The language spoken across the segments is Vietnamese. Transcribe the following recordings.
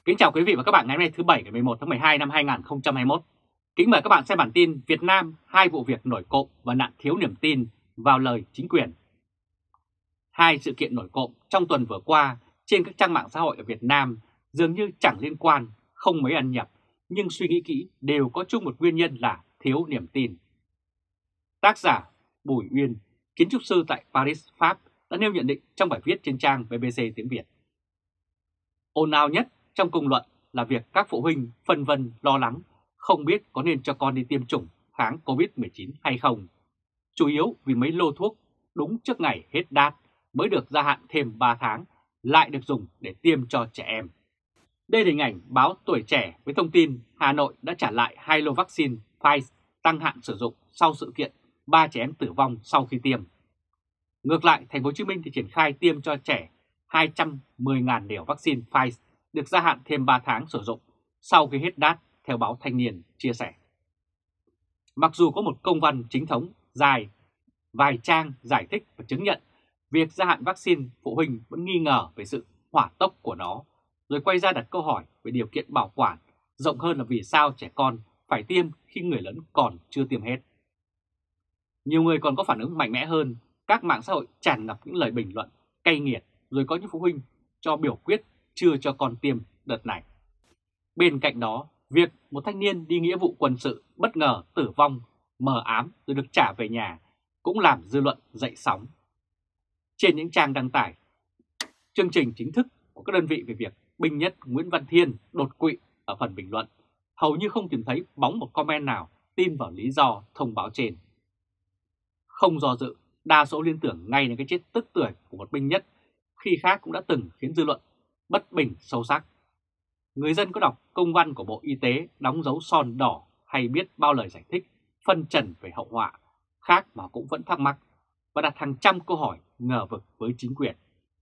Kính chào quý vị và các bạn ngày hôm nay thứ Bảy ngày 11 tháng 12 năm 2021. Kính mời các bạn xem bản tin Việt Nam, hai vụ việc nổi cộm và nạn thiếu niềm tin vào lời chính quyền. Hai sự kiện nổi cộm trong tuần vừa qua trên các trang mạng xã hội ở Việt Nam dường như chẳng liên quan, không mấy ăn nhập, nhưng suy nghĩ kỹ đều có chung một nguyên nhân là thiếu niềm tin. Tác giả Bùi Uyên, kiến trúc sư tại Paris, Pháp đã nêu nhận định trong bài viết trên trang BBC tiếng Việt. Ồn ào nhất trong công luận là việc các phụ huynh phân vân lo lắng không biết có nên cho con đi tiêm chủng kháng Covid-19 hay không. Chủ yếu vì mấy lô thuốc đúng trước ngày hết date mới được gia hạn thêm 3 tháng lại được dùng để tiêm cho trẻ em. Đây là hình ảnh báo Tuổi Trẻ với thông tin Hà Nội đã trả lại 2 lô vaccine Pfizer tăng hạn sử dụng sau sự kiện 3 trẻ em tử vong sau khi tiêm. Ngược lại, Thành phố Hồ Chí Minh thì triển khai tiêm cho trẻ 210.000 liều vaccine Pfizer được gia hạn thêm 3 tháng sử dụng sau khi hết date, theo báo Thanh Niên chia sẻ. Mặc dù có một công văn chính thống dài vài trang giải thích và chứng nhận việc gia hạn vaccine, phụ huynh vẫn nghi ngờ về sự hỏa tốc của nó, rồi quay ra đặt câu hỏi về điều kiện bảo quản, rộng hơn là vì sao trẻ con phải tiêm khi người lớn còn chưa tiêm hết. Nhiều người còn có phản ứng mạnh mẽ hơn, các mạng xã hội tràn ngập những lời bình luận cay nghiệt, rồi có những phụ huynh cho biểu quyết chưa cho con tiêm đợt này. Bên cạnh đó, việc một thanh niên đi nghĩa vụ quân sự bất ngờ tử vong, mờ ám rồi được trả về nhà cũng làm dư luận dậy sóng. Trên những trang đăng tải chương trình chính thức của các đơn vị về việc binh nhất Nguyễn Văn Thiên đột quỵ ở phần bình luận, hầu như không tìm thấy bóng một comment nào tin vào lý do thông báo trên. Không do dự, đa số liên tưởng ngay đến cái chết tức tưởi của một binh nhất khi khác cũng đã từng khiến dư luận bất bình sâu sắc. Người dân có đọc công văn của Bộ Y tế đóng dấu son đỏ hay biết bao lời giải thích, phân trần về hậu họa, khác mà cũng vẫn thắc mắc và đặt hàng trăm câu hỏi ngờ vực với chính quyền.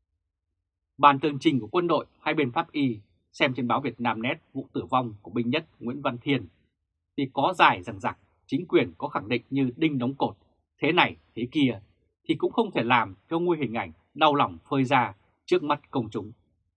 Bản tường trình của quân đội hai bên pháp y xem trên báo Việt Nam Net vụ tử vong của binh nhất Nguyễn Văn Thiên thì có dài dằng dặc, chính quyền có khẳng định như đinh đóng cột, thế này thế kia thì cũng không thể làm cho nguôi hình ảnh đau lòng phơi ra trước mắt công chúng.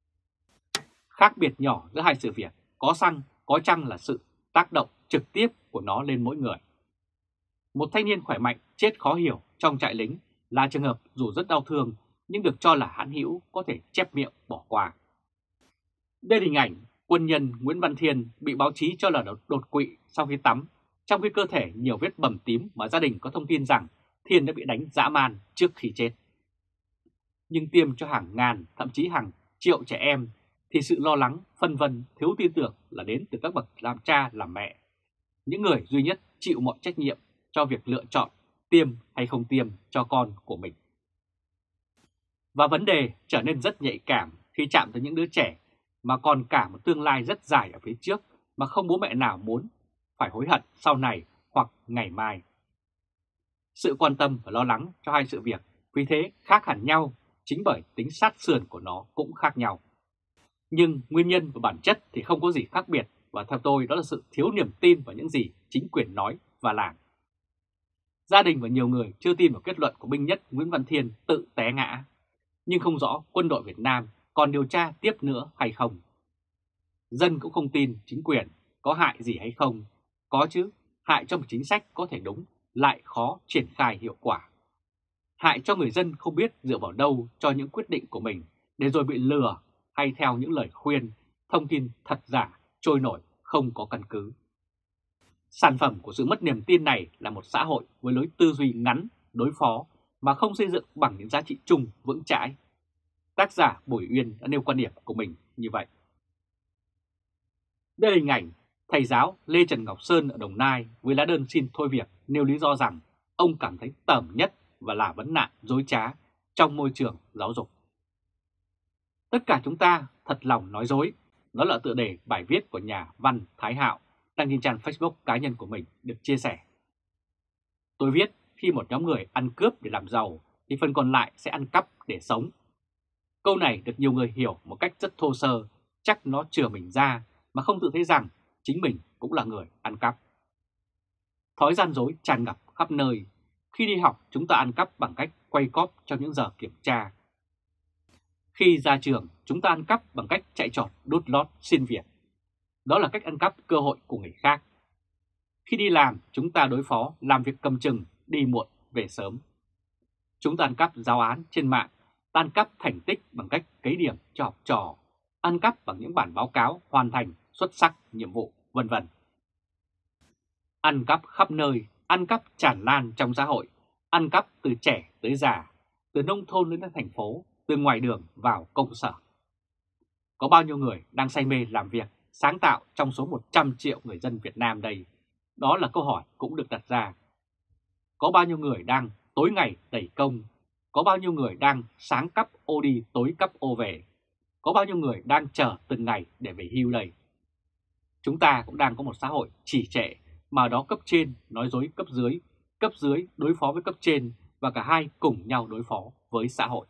Khác biệt nhỏ giữa hai sự việc có chăng là sự tác động trực tiếp của nó lên mỗi người. Một thanh niên khỏe mạnh chết khó hiểu trong trại lính là trường hợp dù rất đau thương nhưng được cho là hãn hữu có thể chép miệng bỏ qua. Đây là hình ảnh quân nhân Nguyễn Văn Thiên bị báo chí cho là đột quỵ sau khi tắm, trong khi cơ thể nhiều vết bầm tím mà gia đình có thông tin rằng Thiên đã bị đánh dã man trước khi chết. Nhưng tiêm cho hàng ngàn, thậm chí hàng triệu trẻ em thì sự lo lắng, phân vân, thiếu tin tưởng là đến từ các bậc làm cha làm mẹ, những người duy nhất chịu mọi trách nhiệm cho việc lựa chọn tiêm hay không tiêm cho con của mình. Và vấn đề trở nên rất nhạy cảm khi chạm tới những đứa trẻ mà còn cả một tương lai rất dài ở phía trước mà không bố mẹ nào muốn phải hối hận sau này hoặc ngày mai. Sự quan tâm và lo lắng cho hai sự việc vì thế khác hẳn nhau, chính bởi tính sát sườn của nó cũng khác nhau. Nhưng nguyên nhân và bản chất thì không có gì khác biệt, và theo tôi đó là sự thiếu niềm tin vào những gì chính quyền nói và làm. Gia đình và nhiều người chưa tin vào kết luận của binh nhất Nguyễn Văn Thiên tự té ngã, nhưng không rõ quân đội Việt Nam còn điều tra tiếp nữa hay không. Dân cũng không tin chính quyền, có hại gì hay không? Có chứ, hại cho một chính sách có thể đúng lại khó triển khai hiệu quả. Hại cho người dân không biết dựa vào đâu cho những quyết định của mình để rồi bị lừa hay theo những lời khuyên, thông tin thật giả, trôi nổi, không có căn cứ. Sản phẩm của sự mất niềm tin này là một xã hội với lối tư duy ngắn, đối phó mà không xây dựng bằng những giá trị chung vững chãi. Tác giả Bùi Uyên đã nêu quan điểm của mình như vậy. Đây là hình ảnh thầy giáo Lê Trần Ngọc Sơn ở Đồng Nai với lá đơn xin thôi việc, nêu lý do rằng ông cảm thấy tởm nhất và là vấn nạn dối trá trong môi trường giáo dục. Tất cả chúng ta thật lòng nói dối, đó là tựa đề bài viết của nhà văn Thái Hạo đăng trên trang Facebook cá nhân của mình được chia sẻ. Tôi viết khi một nhóm người ăn cướp để làm giàu thì phần còn lại sẽ ăn cắp để sống. Câu này được nhiều người hiểu một cách rất thô sơ, chắc nó chừa mình ra mà không tự thấy rằng chính mình cũng là người ăn cắp. Thói gian dối tràn ngập khắp nơi. Khi đi học chúng ta ăn cắp bằng cách quay cóp trong những giờ kiểm tra. Khi ra trường chúng ta ăn cắp bằng cách chạy trọt đút lót xin việc. Đó là cách ăn cắp cơ hội của người khác. Khi đi làm, chúng ta đối phó làm việc cầm chừng, đi muộn, về sớm. Chúng ta ăn cắp giáo án trên mạng, ăn cắp thành tích bằng cách cấy điểm cho học trò, ăn cắp bằng những bản báo cáo hoàn thành xuất sắc nhiệm vụ, vân vân. Ăn cắp khắp nơi, ăn cắp tràn lan trong xã hội, ăn cắp từ trẻ tới già, từ nông thôn đến thành phố, từ ngoài đường vào công sở. Có bao nhiêu người đang say mê làm việc, sáng tạo trong số 100 triệu người dân Việt Nam đây? Đó là câu hỏi cũng được đặt ra. Có bao nhiêu người đang tối ngày đẩy công? Có bao nhiêu người đang sáng cắp ô đi tối cắp ô về? Có bao nhiêu người đang chờ từng ngày để về hưu đây? Chúng ta cũng đang có một xã hội trì trệ mà đó cấp trên nói dối cấp dưới đối phó với cấp trên và cả hai cùng nhau đối phó với xã hội.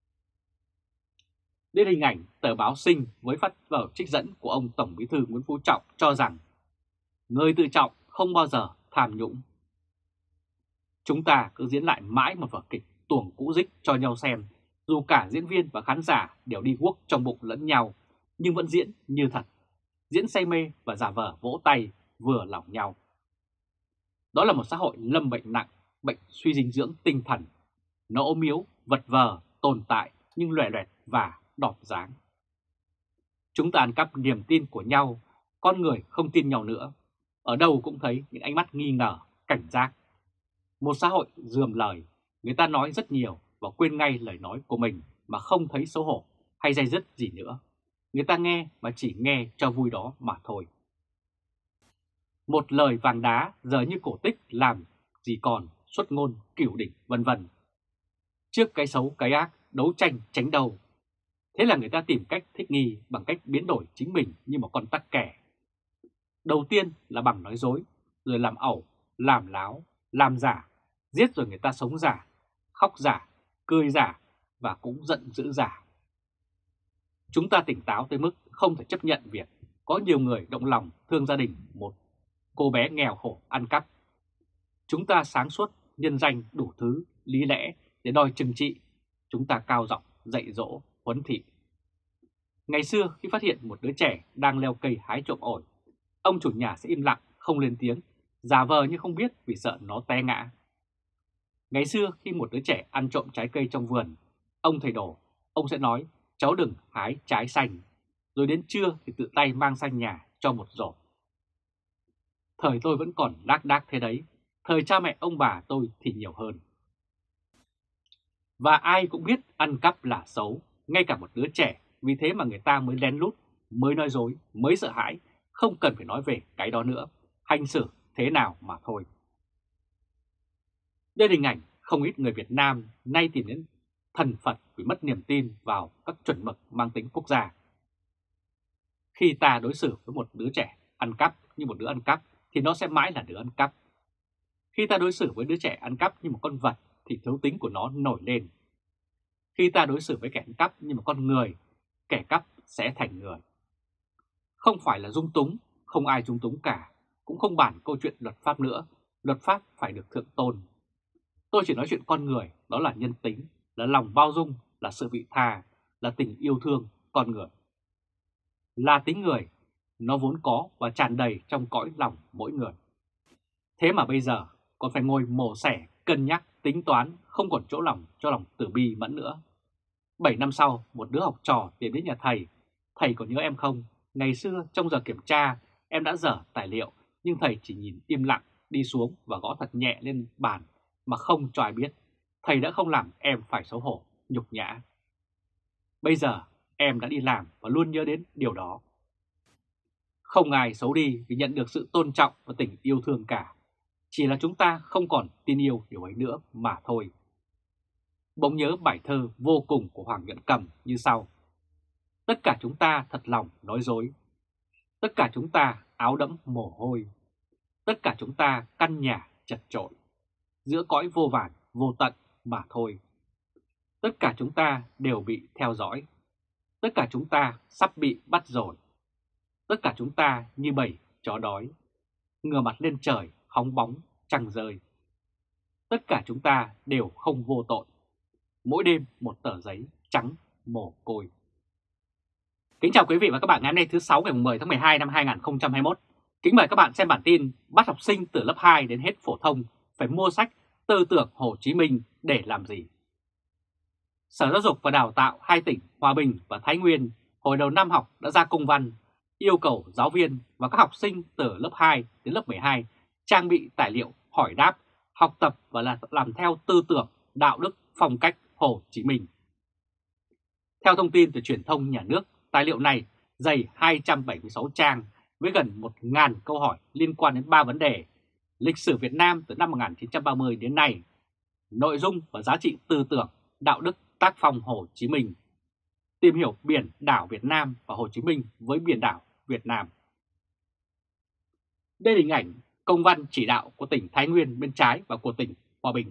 Đây là hình ảnh tờ báo Sinh với phát vở trích dẫn của ông Tổng Bí thư Nguyễn Phú Trọng cho rằng người tự trọng không bao giờ tham nhũng. Chúng ta cứ diễn lại mãi một vở kịch tuồng cũ dích cho nhau xem, dù cả diễn viên và khán giả đều đi guốc trong bụng lẫn nhau, nhưng vẫn diễn như thật, diễn say mê và giả vờ vỗ tay vừa lòng nhau. Đó là một xã hội lâm bệnh nặng, bệnh suy dinh dưỡng tinh thần. Nó ốm yếu, vật vờ, tồn tại nhưng loè loẹt và đọp dáng. Chúng ta ăn cắp niềm tin của nhau, con người không tin nhau nữa. Ở đâu cũng thấy những ánh mắt nghi ngờ, cảnh giác. Một xã hội rườm lời, người ta nói rất nhiều và quên ngay lời nói của mình mà không thấy xấu hổ hay day dứt gì nữa. Người ta nghe mà chỉ nghe cho vui đó mà thôi. Một lời vàng đá giờ như cổ tích làm gì còn xuất ngôn cửu đỉnh vân vân. Trước cái xấu cái ác đấu tranh tránh đầu. Thế là người ta tìm cách thích nghi bằng cách biến đổi chính mình như một con tắc kè. Đầu tiên là bằng nói dối, rồi làm ẩu, làm láo, làm giả, giết rồi người ta sống giả, khóc giả, cười giả và cũng giận dữ giả. Chúng ta tỉnh táo tới mức không thể chấp nhận việc có nhiều người động lòng thương gia đình một cô bé nghèo khổ ăn cắp. Chúng ta sáng suốt, nhân danh đủ thứ, lý lẽ để đòi trừng trị. Chúng ta cao giọng, dạy dỗ, huấn thị. Ngày xưa khi phát hiện một đứa trẻ đang leo cây hái trộm ổi, ông chủ nhà sẽ im lặng, không lên tiếng, giả vờ như không biết vì sợ nó té ngã. Ngày xưa khi một đứa trẻ ăn trộm trái cây trong vườn, ông thầy đồ, ông sẽ nói cháu đừng hái trái xanh, rồi đến trưa thì tự tay mang sang nhà cho một rổ. Thời tôi vẫn còn lác đác thế đấy, thời cha mẹ ông bà tôi thì nhiều hơn. Và ai cũng biết ăn cắp là xấu, ngay cả một đứa trẻ, vì thế mà người ta mới lén lút, mới nói dối, mới sợ hãi, không cần phải nói về cái đó nữa, hành xử thế nào mà thôi. Đây là hình ảnh không ít người Việt Nam nay tìm đến thần Phật vì mất niềm tin vào các chuẩn mực mang tính quốc gia. Khi ta đối xử với một đứa trẻ ăn cắp như một đứa ăn cắp thì nó sẽ mãi là đứa ăn cắp. Khi ta đối xử với đứa trẻ ăn cắp như một con vật thì thú tính của nó nổi lên. Khi ta đối xử với kẻ ăn cắp như một con người, kẻ cắp sẽ thành người. Không phải là dung túng, không ai dung túng cả, cũng không bàn câu chuyện luật pháp nữa, luật pháp phải được thượng tôn. Tôi chỉ nói chuyện con người, đó là nhân tính, là lòng bao dung, là sự vị tha, là tình yêu thương con người. Là tính người, nó vốn có và tràn đầy trong cõi lòng mỗi người. Thế mà bây giờ còn phải ngồi mổ xẻ, cân nhắc, tính toán, không còn chỗ lòng cho lòng từ bi mẫn nữa. 7 năm sau, một đứa học trò tìm đến nhà thầy. Thầy có nhớ em không? Ngày xưa trong giờ kiểm tra, em đã dở tài liệu, nhưng thầy chỉ nhìn im lặng, đi xuống và gõ thật nhẹ lên bàn mà không cho ai biết. Thầy đã không làm em phải xấu hổ, nhục nhã. Bây giờ em đã đi làm và luôn nhớ đến điều đó. Không ai xấu đi vì nhận được sự tôn trọng và tình yêu thương cả. Chỉ là chúng ta không còn tin yêu điều ấy nữa mà thôi. Bỗng nhớ bài thơ vô cùng của Hoàng Nhuận Cầm như sau. Tất cả chúng ta thật lòng nói dối. Tất cả chúng ta áo đẫm mồ hôi. Tất cả chúng ta căn nhà chật chội. Giữa cõi vô vàn, vô tận mà thôi. Tất cả chúng ta đều bị theo dõi. Tất cả chúng ta sắp bị bắt rồi. Tất cả chúng ta như bầy chó đói. Ngửa mặt lên trời, hóng bóng, trăng rơi. Tất cả chúng ta đều không vô tội. Mỗi đêm một tờ giấy trắng mồ côi. Kính chào quý vị và các bạn ngày hôm nay thứ 6 ngày 10 tháng 12 năm 2021. Kính mời các bạn xem bản tin bắt học sinh từ lớp 2 đến hết phổ thông phải mua sách Tư tưởng Hồ Chí Minh để làm gì. Sở Giáo dục và Đào tạo hai tỉnh Hòa Bình và Thái Nguyên hồi đầu năm học đã ra công văn yêu cầu giáo viên và các học sinh từ lớp 2 đến lớp 12 trang bị tài liệu hỏi đáp, học tập và làm theo tư tưởng, đạo đức, phong cách Hồ Chí Minh. Theo thông tin từ truyền thông nhà nước, tài liệu này dày 276 trang với gần 1.000 câu hỏi liên quan đến 3 vấn đề: lịch sử Việt Nam từ năm 1930 đến nay, nội dung và giá trị tư tưởng, đạo đức, tác phong Hồ Chí Minh, tìm hiểu biển đảo Việt Nam và Hồ Chí Minh với biển đảo Việt Nam. Đây là hình ảnh công văn chỉ đạo của tỉnh Thái Nguyên bên trái và của tỉnh Hòa Bình.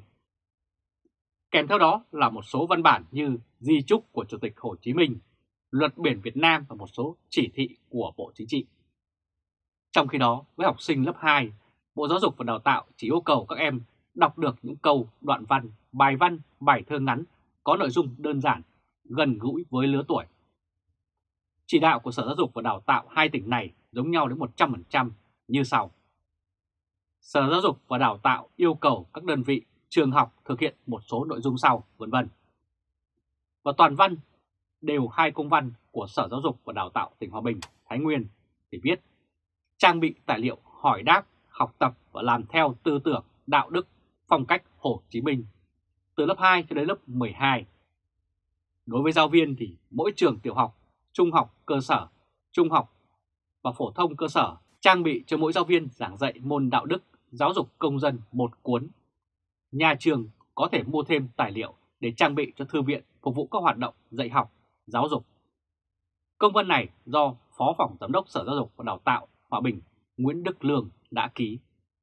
Kèm theo đó là một số văn bản như di chúc của Chủ tịch Hồ Chí Minh, luật biển Việt Nam và một số chỉ thị của Bộ Chính trị. Trong khi đó, với học sinh lớp 2, Bộ Giáo dục và Đào tạo chỉ yêu cầu các em đọc được những câu, đoạn văn, bài thơ ngắn có nội dung đơn giản, gần gũi với lứa tuổi. Chỉ đạo của Sở Giáo dục và Đào tạo hai tỉnh này giống nhau đến 100% như sau. Sở Giáo dục và Đào tạo yêu cầu các đơn vị, trường học thực hiện một số nội dung sau, vân vân. Và toàn văn đều hai công văn của Sở Giáo dục và Đào tạo tỉnh Hòa Bình, Thái Nguyên thì viết trang bị tài liệu hỏi đáp, học tập và làm theo tư tưởng, đạo đức, phong cách Hồ Chí Minh từ lớp 2 cho đến lớp 12. Đối với giáo viên thì mỗi trường tiểu học, trung học cơ sở, trung học và phổ thông cơ sở trang bị cho mỗi giáo viên giảng dạy môn đạo đức, giáo dục công dân một cuốn. Nhà trường có thể mua thêm tài liệu để trang bị cho thư viện phục vụ các hoạt động dạy học, giáo dục. Công văn này do Phó Phòng Giám đốc Sở Giáo dục và Đào tạo Hòa Bình Nguyễn Đức Lương đã ký.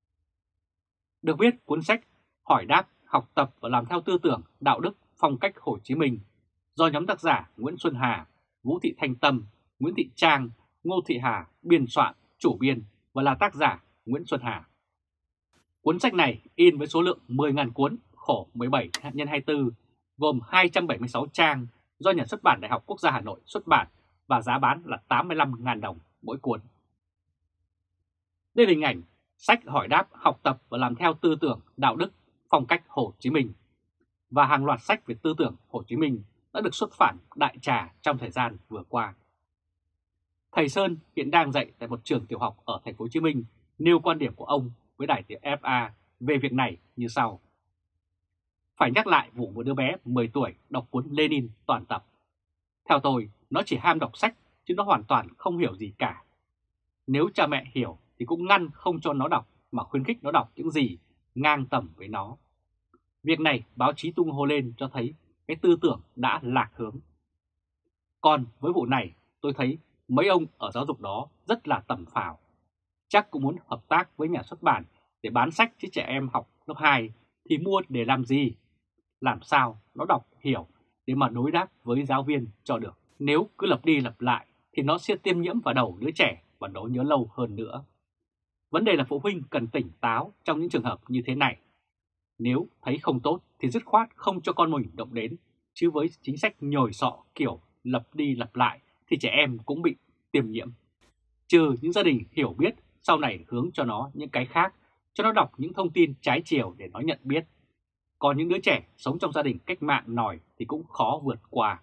Được viết cuốn sách hỏi đáp, học tập và làm theo tư tưởng, đạo đức, phong cách Hồ Chí Minh do nhóm tác giả Nguyễn Xuân Hà, Vũ Thị Thanh Tâm, Nguyễn Thị Trang, Ngô Thị Hà biên soạn, chủ biên và là tác giả Nguyễn Xuân Hà. Cuốn sách này in với số lượng 10.000 cuốn khổ 17x24 gồm 276 trang do Nhà xuất bản Đại học Quốc gia Hà Nội xuất bản và giá bán là 85.000 đồng mỗi cuốn. Đây là hình ảnh sách hỏi đáp, học tập và làm theo tư tưởng, đạo đức, phong cách Hồ Chí Minh và hàng loạt sách về tư tưởng Hồ Chí Minh đã được xuất bản đại trà trong thời gian vừa qua. Thầy Sơn hiện đang dạy tại một trường tiểu học ở thành phố Hồ Chí Minh nêu quan điểm của ông với đài tiếng FA về việc này như sau. Phải nhắc lại vụ một đứa bé 10 tuổi đọc cuốn Lenin toàn tập. Theo tôi, nó chỉ ham đọc sách chứ nó hoàn toàn không hiểu gì cả. Nếu cha mẹ hiểu thì cũng ngăn không cho nó đọc mà khuyến khích nó đọc những gì ngang tầm với nó. Việc này báo chí tung hô lên cho thấy cái tư tưởng đã lạc hướng. Còn với vụ này tôi thấy mấy ông ở giáo dục đó rất là tầm phào. Chắc cũng muốn hợp tác với nhà xuất bản để bán sách chứ trẻ em học lớp 2 thì mua để làm gì? Làm sao nó đọc hiểu để mà đối đáp với giáo viên cho được. Nếu cứ lặp đi lặp lại thì nó sẽ tiêm nhiễm vào đầu đứa trẻ và nó nhớ lâu hơn nữa. Vấn đề là phụ huynh cần tỉnh táo trong những trường hợp như thế này. Nếu thấy không tốt thì dứt khoát không cho con mình động đến, chứ với chính sách nhồi sọ kiểu lặp đi lặp lại thì trẻ em cũng bị tiêm nhiễm. Trừ những gia đình hiểu biết sau này hướng cho nó những cái khác, cho nó đọc những thông tin trái chiều để nó nhận biết. Còn những đứa trẻ sống trong gia đình cách mạng nòi thì cũng khó vượt qua.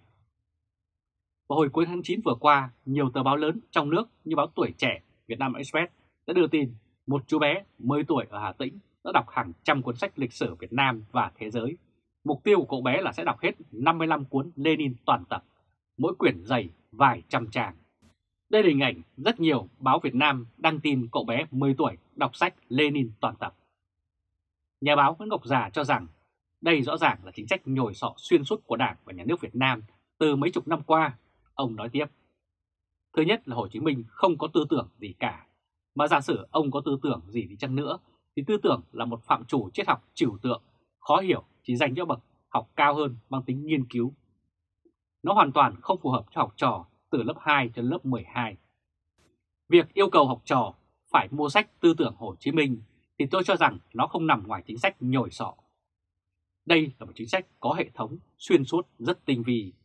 Vào hồi cuối tháng 9 vừa qua, nhiều tờ báo lớn trong nước như báo Tuổi Trẻ, Vietnam Express đã đưa tin một chú bé 10 tuổi ở Hà Tĩnh đã đọc hàng trăm cuốn sách lịch sử Việt Nam và thế giới. Mục tiêu của cậu bé là sẽ đọc hết 55 cuốn Lenin toàn tập, mỗi quyển dày vài trăm trang. Đây là hình ảnh rất nhiều báo Việt Nam đăng tin cậu bé 10 tuổi đọc sách Lenin toàn tập. Nhà báo Nguyễn Ngọc Già cho rằng đây rõ ràng là chính sách nhồi sọ xuyên suốt của Đảng và Nhà nước Việt Nam từ mấy chục năm qua. Ông nói tiếp, thứ nhất là Hồ Chí Minh không có tư tưởng gì cả, mà giả sử ông có tư tưởng gì đi chăng nữa thì tư tưởng là một phạm trù triết học trừu tượng, khó hiểu, chỉ dành cho bậc học cao hơn mang tính nghiên cứu. Nó hoàn toàn không phù hợp cho học trò từ lớp 2 cho lớp 12. Việc yêu cầu học trò phải mua sách tư tưởng Hồ Chí Minh thì tôi cho rằng nó không nằm ngoài chính sách nhồi sọ. Đây là một chính sách có hệ thống, xuyên suốt, rất tinh vi.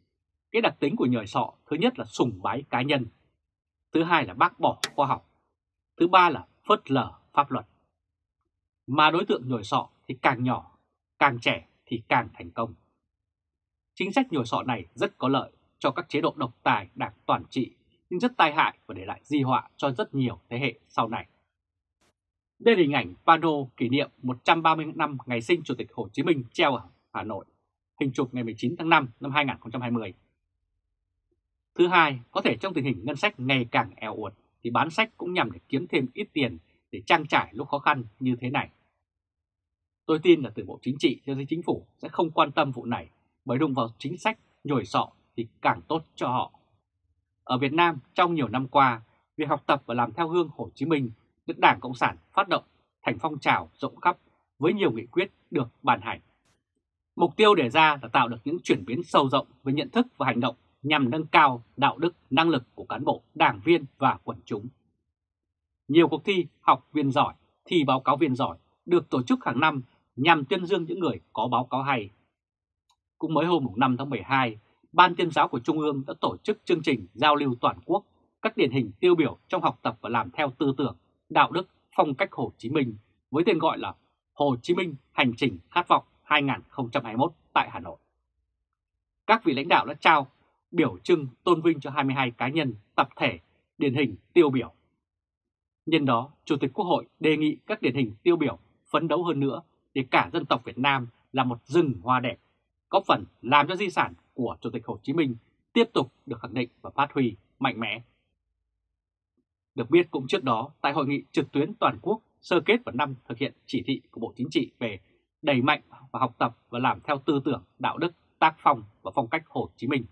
Cái đặc tính của nhồi sọ thứ nhất là sùng bái cá nhân, thứ hai là bác bỏ khoa học, thứ ba là phớt lờ pháp luật. Mà đối tượng nhồi sọ thì càng nhỏ, càng trẻ thì càng thành công. Chính sách nhồi sọ này rất có lợi cho các chế độ độc tài đảng toàn trị, nhưng rất tai hại và để lại di họa cho rất nhiều thế hệ sau này. Đây là hình ảnh pano kỷ niệm 130 năm ngày sinh Chủ tịch Hồ Chí Minh treo ở Hà Nội, hình chụp ngày 19 tháng 5 năm 2020. Thứ hai, có thể trong tình hình ngân sách ngày càng eo uột thì bán sách cũng nhằm để kiếm thêm ít tiền để trang trải lúc khó khăn như thế này. Tôi tin là từ Bộ Chính trị cho tới Chính phủ sẽ không quan tâm vụ này, bởi đụng vào chính sách nhồi sọ thì càng tốt cho họ. Ở Việt Nam trong nhiều năm qua, việc học tập và làm theo gương Hồ Chí Minh được Đảng Cộng sản phát động thành phong trào rộng khắp với nhiều nghị quyết được ban hành. Mục tiêu đề ra là tạo được những chuyển biến sâu rộng về nhận thức và hành động nhằm nâng cao đạo đức, năng lực của cán bộ, đảng viên và quần chúng. Nhiều cuộc thi học viên giỏi, thi báo cáo viên giỏi được tổ chức hàng năm nhằm tuyên dương những người có báo cáo hay. Cũng mới hôm 5 tháng 12, Ban Tuyên giáo của Trung ương đã tổ chức chương trình giao lưu toàn quốc các điển hình tiêu biểu trong học tập và làm theo tư tưởng, đạo đức, phong cách Hồ Chí Minh với tên gọi là Hồ Chí Minh Hành trình khát vọng 2021 tại Hà Nội. Các vị lãnh đạo đã trao biểu trưng tôn vinh cho 22 cá nhân, tập thể, điển hình tiêu biểu. Nhân đó, Chủ tịch Quốc hội đề nghị các điển hình tiêu biểu phấn đấu hơn nữa để cả dân tộc Việt Nam là một rừng hoa đẹp, góp phần làm cho di sản của Chủ tịch Hồ Chí Minh tiếp tục được khẳng định và phát huy mạnh mẽ. Được biết cũng trước đó, tại hội nghị trực tuyến toàn quốc sơ kết vào năm thực hiện chỉ thị của Bộ Chính trị về đẩy mạnh và học tập và làm theo tư tưởng, đạo đức, tác phong và phong cách Hồ Chí Minh,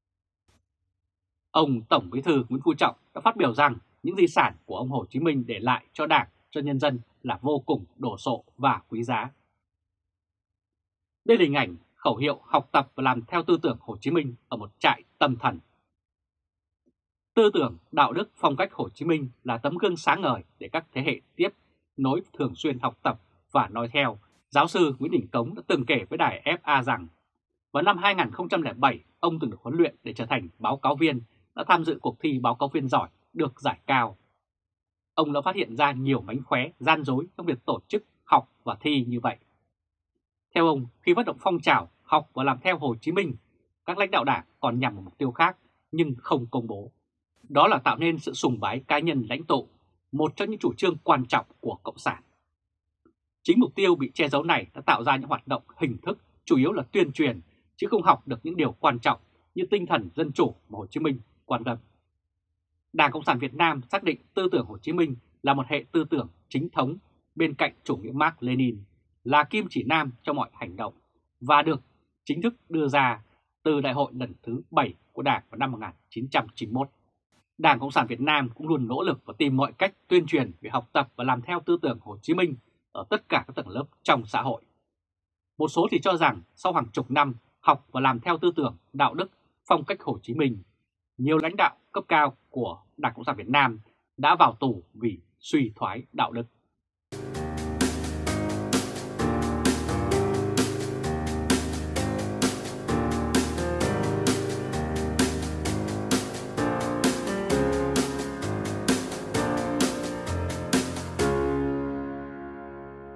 ông Tổng Bí thư Nguyễn Phú Trọng đã phát biểu rằng những di sản của ông Hồ Chí Minh để lại cho Đảng, cho nhân dân là vô cùng đồ sộ và quý giá. Đây là hình ảnh khẩu hiệu học tập và làm theo tư tưởng Hồ Chí Minh ở một trại tâm thần. Tư tưởng, đạo đức, phong cách Hồ Chí Minh là tấm gương sáng ngời để các thế hệ tiếp nối thường xuyên học tập và noi theo. Giáo sư Nguyễn Đình Cống đã từng kể với đài FA rằng vào năm 2007, ông từng được huấn luyện để trở thành báo cáo viên, đã tham dự cuộc thi báo cáo viên giỏi được giải cao. Ông đã phát hiện ra nhiều mánh khóe, gian dối trong việc tổ chức học và thi như vậy. Theo ông, khi phát động phong trào học và làm theo Hồ Chí Minh, các lãnh đạo Đảng còn nhằm một mục tiêu khác nhưng không công bố. Đó là tạo nên sự sùng bái cá nhân lãnh tụ, một trong những chủ trương quan trọng của Cộng sản. Chính mục tiêu bị che giấu này đã tạo ra những hoạt động hình thức chủ yếu là tuyên truyền, chứ không học được những điều quan trọng như tinh thần dân chủ mà Hồ Chí Minh quan tâm. Đảng Cộng sản Việt Nam xác định tư tưởng Hồ Chí Minh là một hệ tư tưởng chính thống bên cạnh chủ nghĩa Mác Lênin, là kim chỉ nam trong mọi hành động và được chính thức đưa ra từ Đại hội lần thứ 7 của Đảng vào năm 1991. Đảng Cộng sản Việt Nam cũng luôn nỗ lực và tìm mọi cách tuyên truyền về học tập và làm theo tư tưởng Hồ Chí Minh ở tất cả các tầng lớp trong xã hội. Một số thì cho rằng sau hàng chục năm học và làm theo tư tưởng, đạo đức, phong cách Hồ Chí Minh, nhiều lãnh đạo cấp cao của Đảng Cộng sản Việt Nam đã vào tù vì suy thoái đạo đức.